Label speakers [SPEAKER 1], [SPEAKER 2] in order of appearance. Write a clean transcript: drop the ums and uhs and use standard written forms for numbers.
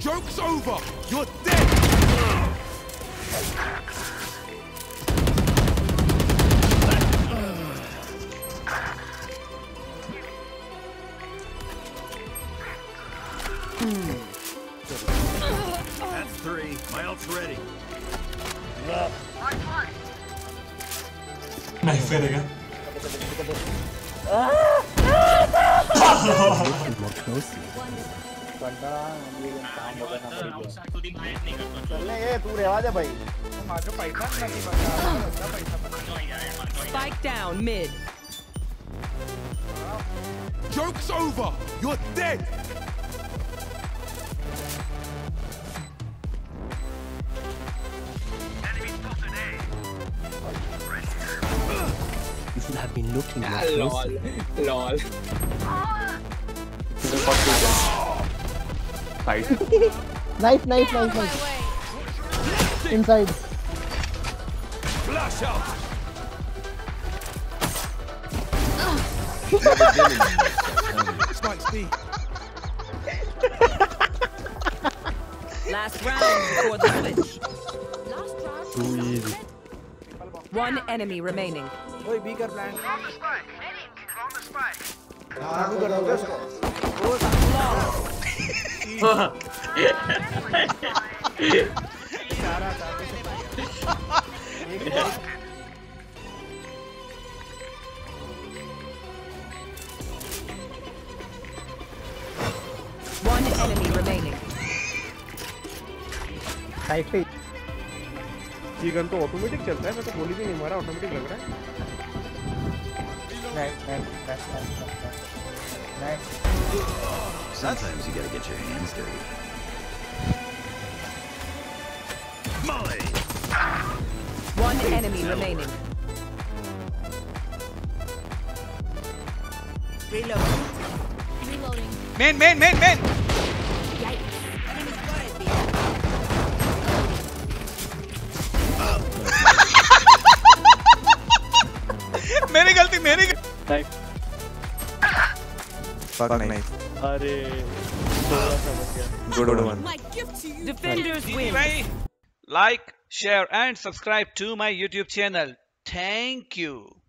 [SPEAKER 1] Joke's over! You're dead!
[SPEAKER 2] That's 3. My ult's ready.
[SPEAKER 3] Knife फेरेगा.
[SPEAKER 4] More closely.
[SPEAKER 5] Spike down mid.
[SPEAKER 1] Joke's over! You're dead!
[SPEAKER 4] You should have been looking more closely.
[SPEAKER 6] Lol.
[SPEAKER 7] Fight.
[SPEAKER 8] Knife. Inside.
[SPEAKER 1] Flash out! Spike's B.
[SPEAKER 5] Last round before the switch.
[SPEAKER 4] Too easy.
[SPEAKER 5] One enemy remaining.
[SPEAKER 6] Oi, beaker plant.
[SPEAKER 5] One enemy remaining.
[SPEAKER 8] Knife पे.
[SPEAKER 6] ये gun तो automatic चलता है. मैं तो गोली भी नहीं मारा, ऑटोमेटिक लग रहा है.
[SPEAKER 8] Nice.
[SPEAKER 2] Sometimes you gotta get your hands dirty. Molly!
[SPEAKER 5] One enemy remaining. Reloading.
[SPEAKER 9] Main. मेरी गलती.
[SPEAKER 7] Fuck knife.
[SPEAKER 6] अरे थोड़ा सा बच गया.
[SPEAKER 7] Good one.
[SPEAKER 5] Defenders win.
[SPEAKER 9] Like, share and subscribe to my YouTube channel. Thank you.